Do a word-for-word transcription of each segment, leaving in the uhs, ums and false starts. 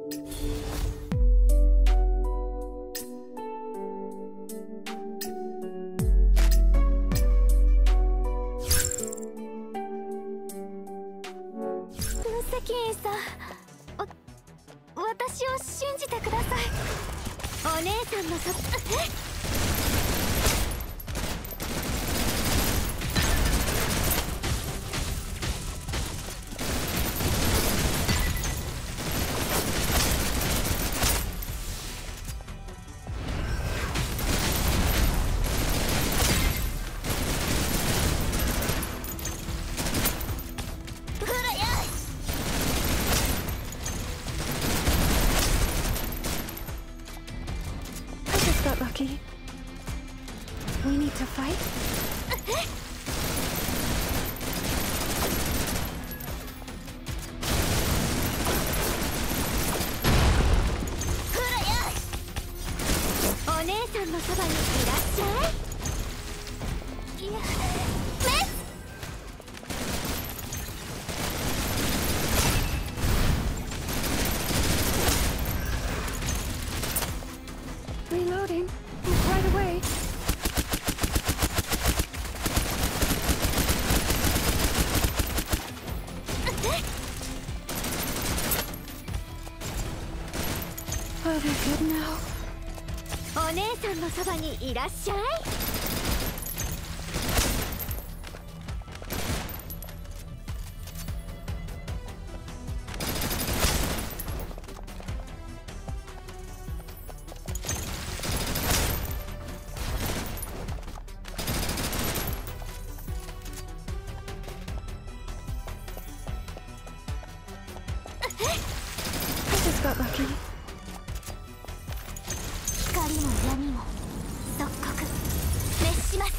キーンさん、私を信じてください。お姉さんのそえ？We need to fight? お姉さんのそばにいらっしゃい。いや、メスReloading right away. Are we good now? お姉さんのそばにいらっしゃい。I just got lucky. 光も闇も即刻滅します。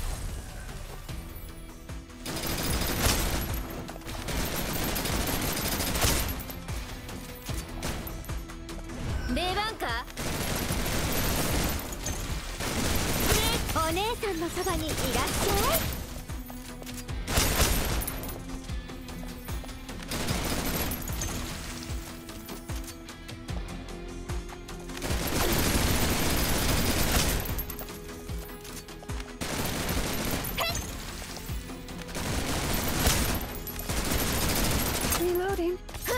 出番か？お姉さんのそばにいらっしゃい。Reloading.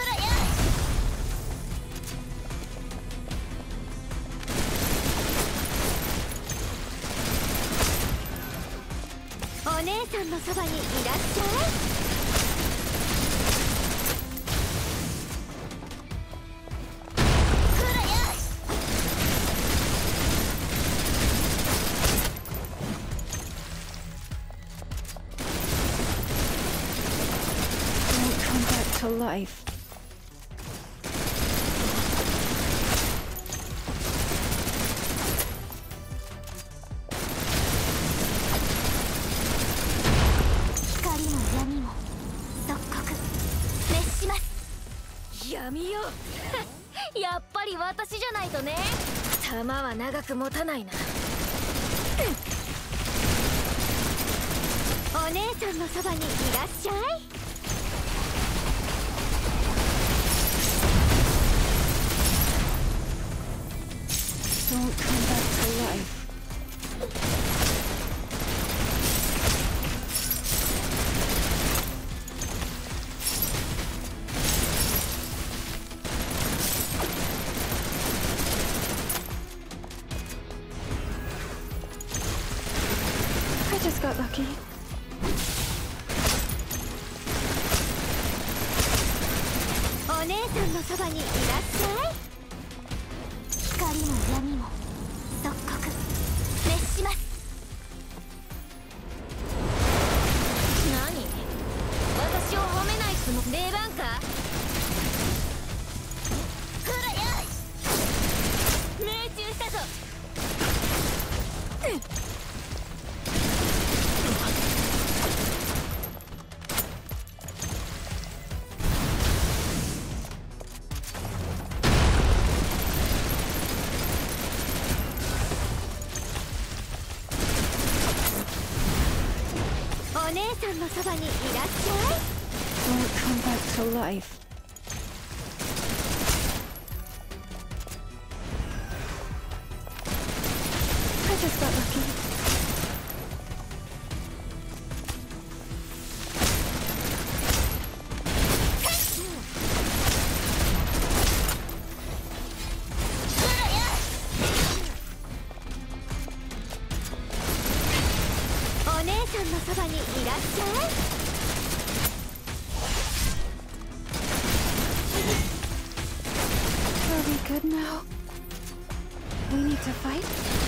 お姉さんのそばにいらっしゃい。To life. 光も闇も即刻滅します。闇よやっぱり私じゃないとね。弾は長く持たないな。お姉さんのそばにいらっしゃい。Don't come back to life. I just got lucky. お姉さんのそばにいらっしゃい。光も闇も即刻滅します。何？私を褒めないつもり？出番か？ほらよし！命中したぞ！お姉さんのそばにいらっしゃい。Don't come back to life. just got lucky. Are we good now? We need to fight?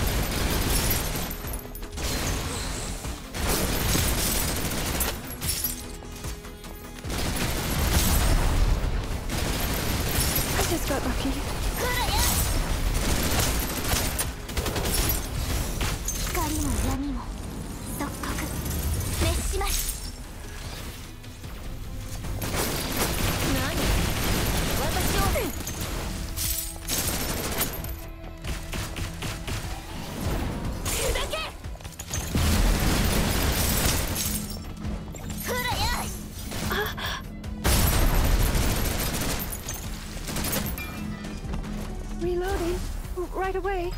I just got lucky. 光も闇も即刻滅します。何？私を砕け！フラヤ！あ Reloading. Right away.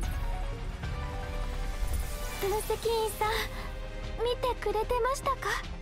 分析員さん、見てくれてましたか？